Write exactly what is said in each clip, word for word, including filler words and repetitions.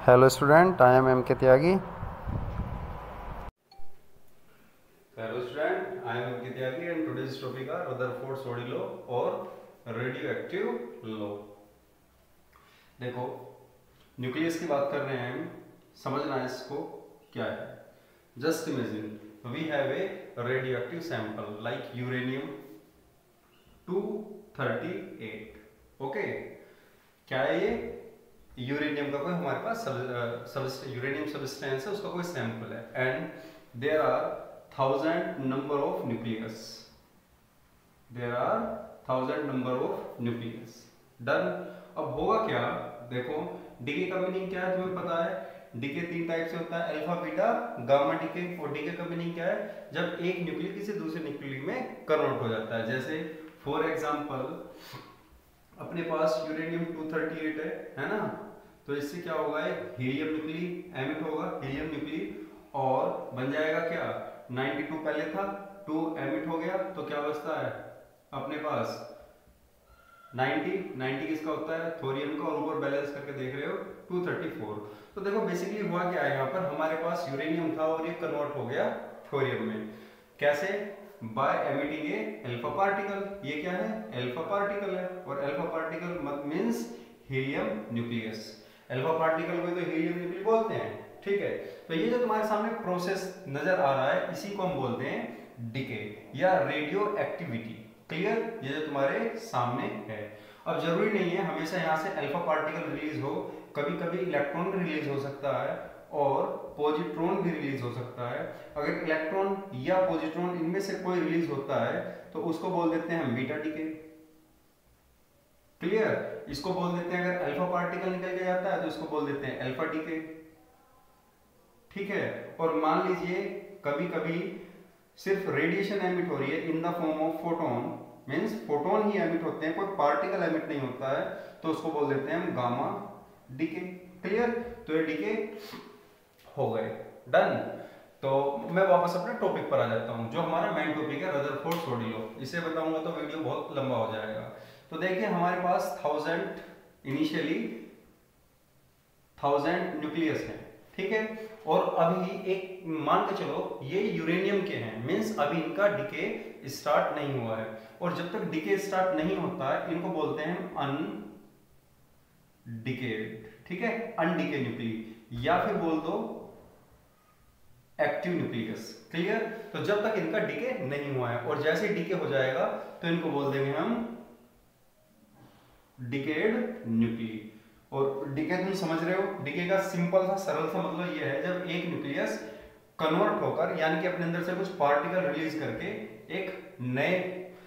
Hello student, I am M K Tyagi. Hello student, I am M K Tyagi and today's topic are Rutherford-Soddy law और radioactive law. देखो, nucleus की बात कर रहे हैं हम, समझना है इसको क्या है। Just imagine we have a radioactive sample like uranium two thirty eight. Okay, क्या है ये? यूरेनियम का कोई हमारे पास यूरेनियम सब्सटेंस है, उसका कोई सैंपल है and there are thousand number of nucleus there are thousand number of nucleus done. अब होगा क्या, देखो डीके का मीनिंग क्या है तुम्हें पता है। डीके तीन टाइप से होता है, अल्फा बीटा गामा डीके। और डीके का मीनिंग क्या है? जब एक न्यूक्लियस किसी दूसरे न्यूक्लियस में कन्वर्ट हो जाता है। जैसे फॉर एग्जांपल अपने पास यूरेनियम टू थर्टी एट है है ना, तो इससे क्या होगा, एक हीलियम न्यूक्लियस एमिट होगा, हीलियम न्यूक्लियस, और बन जाएगा क्या, नाइंटी टू पहले था, टू एमिट हो गया, तो क्या बचता है अपने पास नाइंटी। नाइंटी किसका होता है? थोरियम का। और ऊपर बैलेंस करके देख रहे हो टू थर्टी फोर। तो देखो बेसिकली हुआ क्या है, यहाँ पर हमारे पास यूरेनियम था और ये कन्वर्ट हो गया थोरियम में। कैसे? By emitting a alpha particle. ये क्या है? अल्फा पार्टिकल है, और alpha particle means helium nucleus. Alpha particle को तो हीलियम न्यूक्लियस बोलते हैं, ठीक है। तो ये जो तुम्हारे सामने प्रोसेस नजर आ रहा है, इसी को हम बोलते हैं डीके या रेडियो एक्टिविटी। क्लियर? ये जो तुम्हारे सामने है। अब जरूरी नहीं है हमेशा यहाँ से अल्फा पार्टिकल रिलीज हो, कभी कभी इलेक्ट्रॉन रिलीज हो सकता है और पॉजिट्रॉन भी रिलीज हो सकता है। अगर इलेक्ट्रॉन या पॉजिट्रॉन इनमें से कोई रिलीज होता है तो उसको बोल देते हैं हम बीटा डीके। क्लियर? इसको बोल देते हैं, अगर अल्फा पार्टिकल निकल के जाता है तो इसको बोल देते हैं अल्फा डीके, ठीक है। और मान लीजिए कभी कभी सिर्फ रेडिएशन एमिट हो रही है in the form of photon, means photon ही एमिट होते हैं, कोई पार्टिकल एमिट नहीं होता है, तो उसको बोल देते हैं हम गामा डीके। क्लियर? तो ये डीके हो गए, डन। तो मैं वापस अपने टॉपिक पर आ जाता हूं, जो हमारा मेन टॉपिक है रदरफोर्ड-सोडी लॉ। इसे बताऊंगा तो वीडियो बहुत लंबा हो जाएगा। तो देखिए हमारे पास थाउजेंड इनिशियली थाउजेंड न्यूक्लियस है, ठीक है। और अभी एक मान के चलो ये यूरेनियम के हैं, मींस अभी इनका डीके स्टार्ट नहीं हुआ है। और जब तक डीके स्टार्ट नहीं होता है इनको बोलते हैं अन डिकेड, ठीक है, अनडीके न्यूक्लियस, या फिर बोल दो एक्टिव न्यूक्लियस। क्लियर? तो जब तक इनका डीके नहीं हुआ है, और जैसे डीके हो जाएगा तो इनको बोल देंगे हम डिकेड न्यूक्लियस। और डीके तुम समझ रहे हो, डीके का सिंपल सा सरल सा मतलब यह है, जब एक न्यूक्लियस कन्वर्ट होकर यानी कि अपने अंदर से कुछ पार्टिकल रिलीज करके एक नए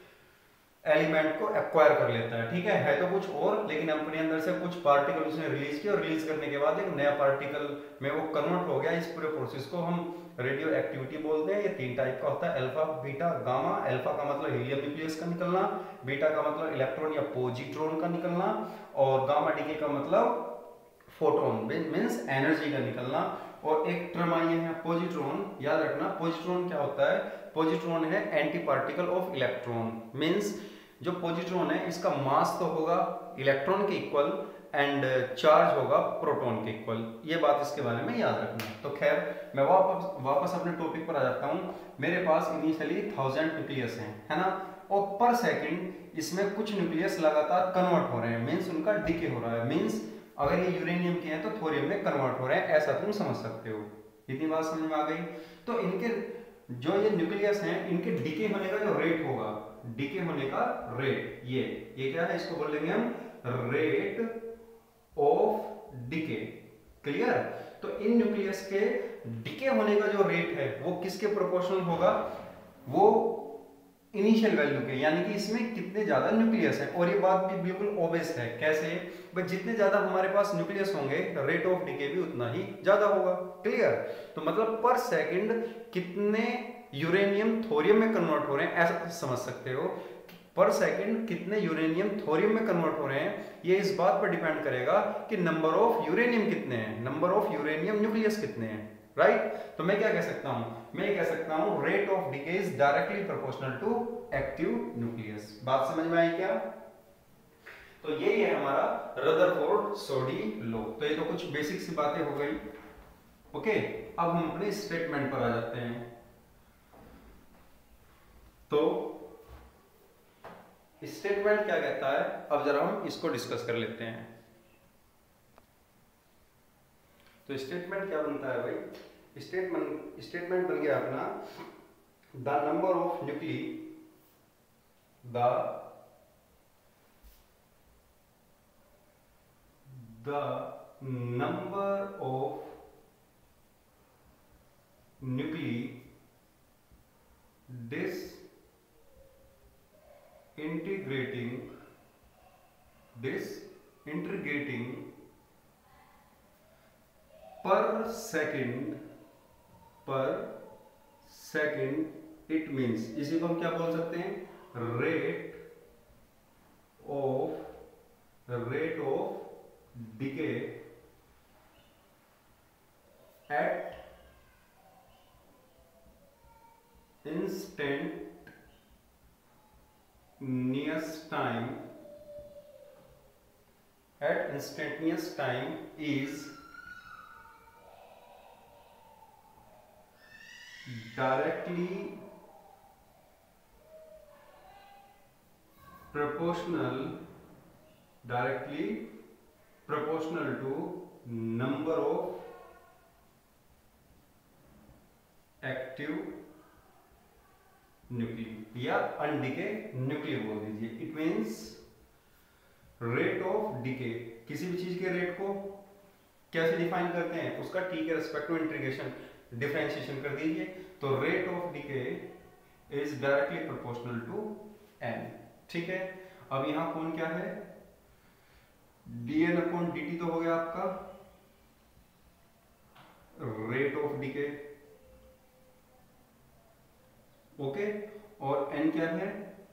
एलिमेंट को एक्वायर कर लेता है, ठीक है है तो कुछ और, लेकिन अपने अंदर से कुछ पार्टिकल उसने रिलीज किया और रिलीज करने के बाद एक नया पार्टिकल में वो कन्वर्ट हो गया। इस पूरे प्रोसेस को हम रेडियो एक्टिविटी बोलते हैं। ये तीन टाइप का होता है, अल्फा बीटा गामा। अल्फा का मतलब हीलियम न्यूक्लियस का निकलना, बीटा का मतलब इलेक्ट्रॉन या पॉजिट्रॉन का निकलना, और गामा डीके का मतलब फोटोन मींस एनर्जी का निकलना। और एक टर्म आई है पॉजिट्रॉन, याद रखना पॉजिट्रॉन क्या होता है। पॉजिट्रॉन है anti particle of electron, means जो पॉजिट्रॉन है इसका मास तो होगा इलेक्ट्रॉन के इक्वल एंड चार्ज होगा प्रोटॉन के इक्वल। ये बात इसके बारे में याद रखना। तो खैर मैं वापस वापस अपने टॉपिक पर आ जाता हूँ। मेरे पास इनिशियली थाउजेंड न्यूक्लियस हैं, है ना, और पर सेकंड इसमें कुछ न्यूक्लियस लगातार कन्वर्ट हो रहे हैं, मींस उनका डीके हो रहा है। मींस अगर ये यूरेनियम के हैं तो थोरियम में कन्वर्ट हो रहे हैं, ऐसा तुम समझ सकते हो। इतनी बात समझ में आ गई? तो इनके जो ये न्यूक्लियस हैं इनके डीके होने का जो रेट होगा, डीके होने का रेट, ये ये क्या है, इसको बोल लेंगे हम रेट ऑफ डीके। क्लियर? तो इन न्यूक्लियस के डीके होने का जो रेट है वो किसके प्रोपोर्शनल होगा, वो इनिशियल वैल्यू के, यानी कि इसमें कितने ज्यादा न्यूक्लियस है। और ये बात भी बिल्कुल ऑब्वियस है, कैसे भाई, जितने ज्यादा हमारे पास न्यूक्लियस होंगे रेट ऑफ डीके भी उतना ही ज्यादा होगा। क्लियर? तो मतलब पर सेकंड कितने यूरेनियम थोरियम में कन्वर्ट हो रहे हैं, ऐसा समझ सकते हो। पर सेकंड कितने यूरेनियम थोरियम में कन्वर्ट हो रहे हैं, ये इस बात पर डिपेंड करेगा कि नंबर ऑफ यूरेनियम कितने हैं, नंबर ऑफ यूरेनियम न्यूक्लियस कितने हैं, राइट। तो मैं क्या कह सकता हूं, मैं कह सकता हूं rate of decay is directly proportional to active nucleus. बात समझ में आई क्या? तो यही है हमारा रदरफोर्ड सोडी लॉ। तो ये तो कुछ बेसिक सी बातें हो गई। ओके, अब हम अपने स्टेटमेंट पर आ जाते हैं। तो स्टेटमेंट क्या कहता है, अब जरा हम इसको डिस्कस कर लेते हैं। तो स्टेटमेंट क्या बनता है भाई, स्टेटमेंट स्टेटमेंट बन गया अपना the number of nuclei the the number of nuclei dis integrating disintegrating per second per second it means, इसी को हम क्या बोल सकते हैं, rate of rate of decay at instant instantaneous time at instantaneous time is directly proportional directly proportional to number of active nuclei या undecayed nuclei बोल दीजिए। It means rate of decay, किसी भी चीज के रेट को कैसे डिफाइन करते हैं, उसका टी के रेस्पेक्ट में इंटीग्रेशन डिफरेंशिएशन कर दीजिए। तो rate of decay is directly proportional to N. ठीक है, अब यहां कौन क्या है, dn अपॉन dt तो हो गया आपका रेट ऑफ डिके। ओके, और n क्या है,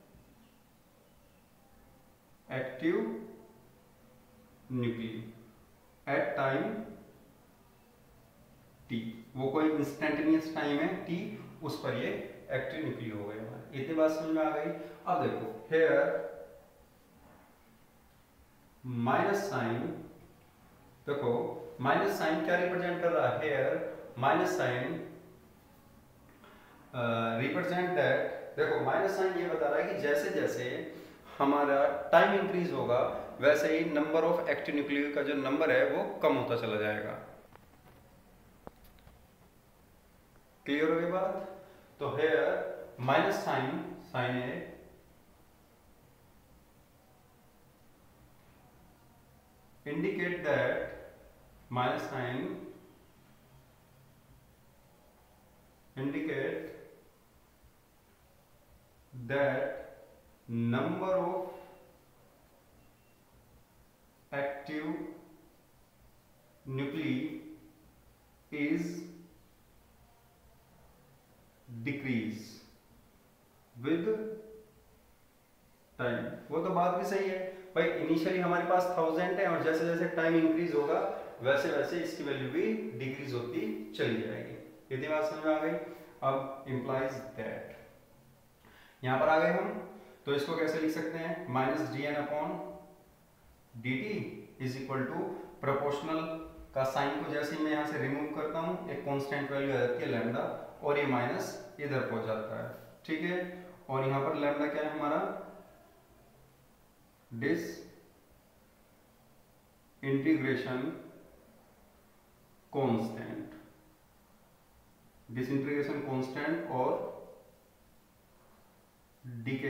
active nuclei at time t, वो कोई इंस्टेंटेनियस टाइम है t, उस पर ये एक्टिव न्यूक्ली हो गया हमारा। इतनी बात समझ में आ गई। अब देखो हेयर माइनस साइन, देखो माइनस साइन क्या रिप्रेजेंट कर रहा है, here minus sign represent that, देखो माइनस साइन ये बता रहा है कि जैसे जैसे हमारा टाइम इंक्रीज होगा वैसे ही नंबर ऑफ एक्टिव न्यूक्लियर का जो नंबर है वो कम होता चला जाएगा। क्लियर हो गई बात। तो here minus sign sign a indicate that minus sign indicate that number of active nuclei is decrease with time. वो तो बात भी सही है भाई, इनिशियली हमारे पास थाउजेंड है और जैसे जैसे टाइम इंक्रीज होगा वैसे वैसे इसकी वैल्यू भी डिक्रीज होती चली जाएगी। इतनी बात समझ में आ गई। अब इंप्लाइज दैट, यहां पर आ गए हम, तो इसको कैसे लिख सकते हैं, minus D N upon D T is equal to proportional का साइन को जैसे ही मैं यहां से रिमूव करता हूं एक कांस्टेंट वैल्यू आ जाती है लैम्डा, और ये माइनस इधर पहुंच जाता है। ठीक है, और यहां पर लैम्डा क्या है हमारा, disintegration constant, disintegration constant और डीके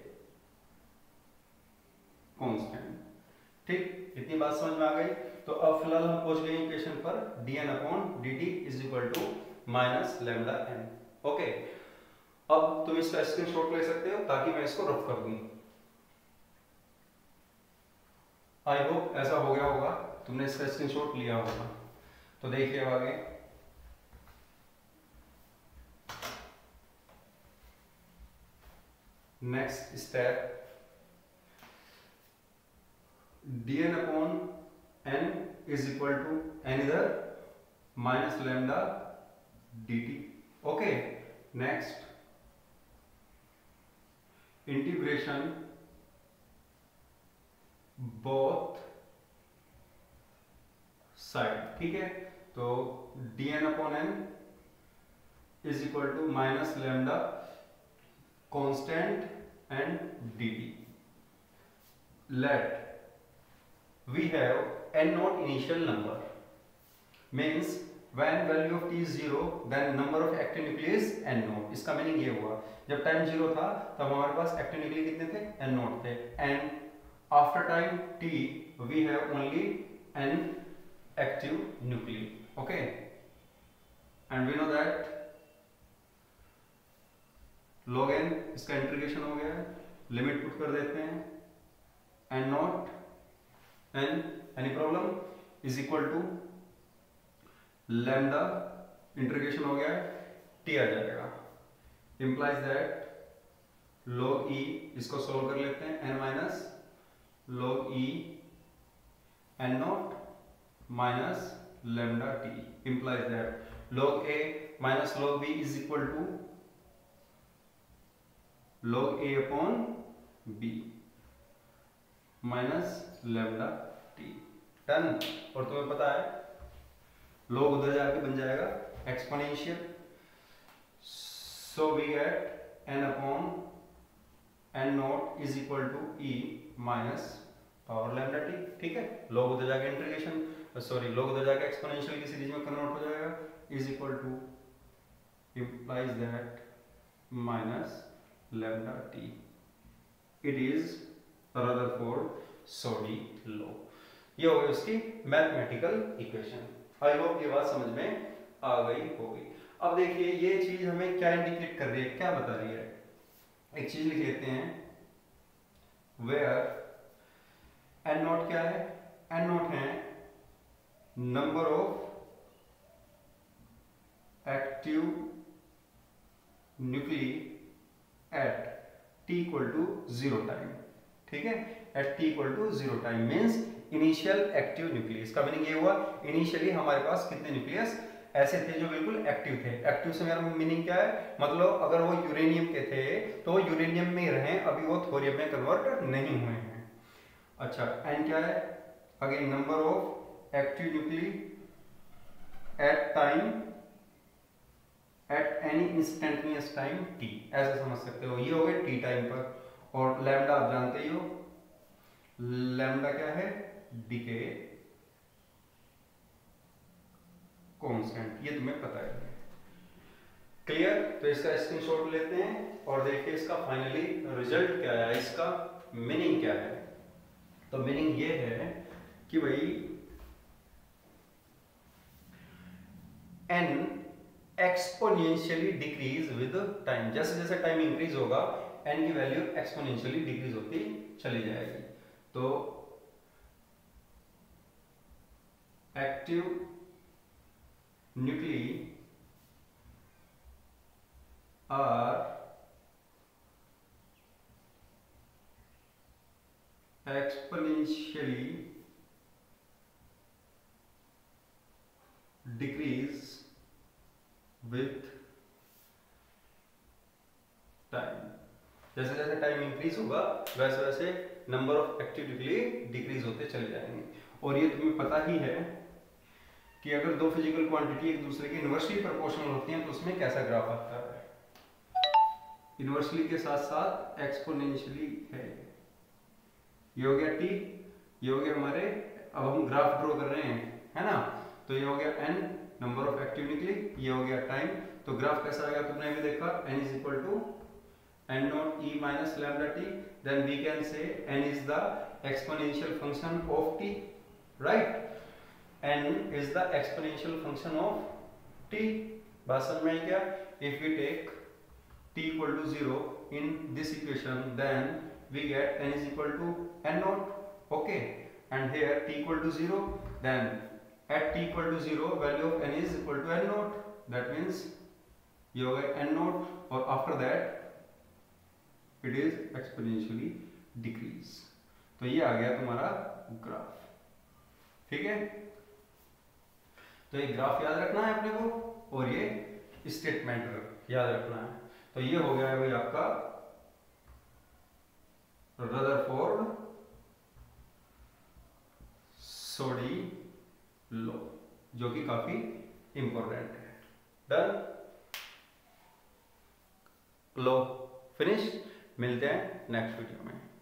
कांस्टेंट। ठीक, इतनी बात समझ में आ गई। तो अब फिलहाल हम पहुंच गए इक्वेशन पर, dn upon dt is equal to minus lambda N. Okay, अब तुम इसका स्क्रीनशॉट ले सकते हो ताकि मैं इसको रफ कर दूं। आई होप ऐसा हो गया होगा, तुमने इसका स्क्रीनशॉट लिया होगा। तो देखिए अब आगे, next step, dn upon n is equal to n इधर minus lambda dt। Okay, next integration both side, ठीक है। तो D N upon N is equal to minus lambda constant and D T. Let we have n naught initial number, means when value of t is zero then number of active nuclei is n naught। इसका meaning ये हुआ जब time zero था तब हमारे पास active nucleus कितने थे, n naught थे, and after time t we have only n active nuclei, okay, and we know that log n, इसका इंटीग्रेशन हो गया है, लिमिट पुट कर देते हैं, n naught n any problem is equal to lambda, integration हो गया है, t आ जाएगा, implies that log e, इसको सोल्व कर लेते हैं, n minus log e n naught minus lambda t implies that log a minus log b is equal to log a upon b minus lambda t। Done. और तुम्हें पता है log उधर जाके बन जाएगा exponential, so we get n upon n naught is equal to e minus power lambda t, ठीक है। log उधर जाके इंटीग्रेशन सॉरी log उधर जाके एक्सपोनेंशियल की सीरीज में कन्वर्ट हो जाएगा, is equal to implies that minus lambda t, it is Rutherford Soddy law। ये हो गई उसकी मैथमेटिकल इक्वेशन। आई होप ये बात समझ में आ गई होगी। अब देखिए ये चीज हमें क्या इंडिकेट कर रही है, क्या बता रही है, एक चीज लिख लेते हैं, वेयर एन नॉट क्या है, एन नॉट है number of active nuclei at T equal to zero time, ठीक है, at T equal to zero time means initial active nucleus. का मीनिंग ये हुआ इनिशियली हमारे पास कितने न्यूक्लियस ऐसे थे जो बिल्कुल एक्टिव थे। एक्टिव से मेरा मीनिंग क्या है, मतलब अगर वो यूरेनियम के थे तो वो यूरेनियम में ही रहे, अभी वो थोरियम में कन्वर्ट नहीं हुए हैं। अच्छा, एन क्या है, again number of active nuclei at time at any instantaneous time T, ऐसे समझ सकते हो, ये हो गए टी टाइम पर। और लैम्डा आप जानते ही हो, लैम्डा क्या है, डिके कांस्टेंट, ये तुम्हें पता है। क्लियर। तो इसका स्क्रीनशॉट लेते हैं और देखिए इसका फाइनली रिजल्ट क्या है, इसका मीनिंग क्या है। तो मीनिंग ये है कि भाई N exponentially decrease with time, जैसे जैसे टाइम इंक्रीज होगा एन की वैल्यू एक्सपोनेंशियली डिक्रीज होती चली जाएगी। तो active nuclei are exponentially decrease with time। जैसे जैसे टाइम इंक्रीज होगा वैसे वैसे number of active nuclei decrease होते चले जाएंगे। और ये तुम्हें पता ही है कि अगर दो फिजिकल क्वांटिटी एक दूसरे की इनवर्सली प्रोपोर्शनल होती हैं तो उसमें कैसा ग्राफ आता है, इनवर्सली के साथ साथ एक्सपोनेंशियली है। ये हो गया टी, ये हो गया हमारे, अब हम ग्राफ ड्रॉ कर रहे हैं, है ना। तो ये हो गया N number of active nuclei, ये हो गया टाइम। तो ग्राफ कैसा आएगा तुमने भी देखा, N is equal to N naught E minus lambda T, then we can say N is the exponential function of T, right. N is the exponential function of T. बात समझ में आई क्या? If we take t equal to zero in this equation, then we get n is equal to n naught, okay, and here t equal to zero, then at t equal to zero value of n is equal to n naught, that means ये हो गया n naught, और after that it is exponentially decrease। तो ये आ गया तुम्हारा graph, ठीक है। तो ये ग्राफ याद रखना है अपने को और ये स्टेटमेंट याद रखना है। तो ये हो गया है भाई आपका रदरफोर्ड सोडी लो, जो कि काफी इंपॉर्टेंट है। डन, लो, फिनिश। मिलते हैं नेक्स्ट वीडियो में।